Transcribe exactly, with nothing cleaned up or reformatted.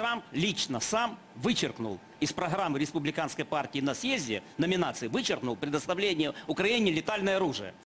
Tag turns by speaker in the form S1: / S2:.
S1: Трамп лично сам вычеркнул из программы республиканской партии на съезде номинации, вычеркнул предоставление Украине летальное оружие.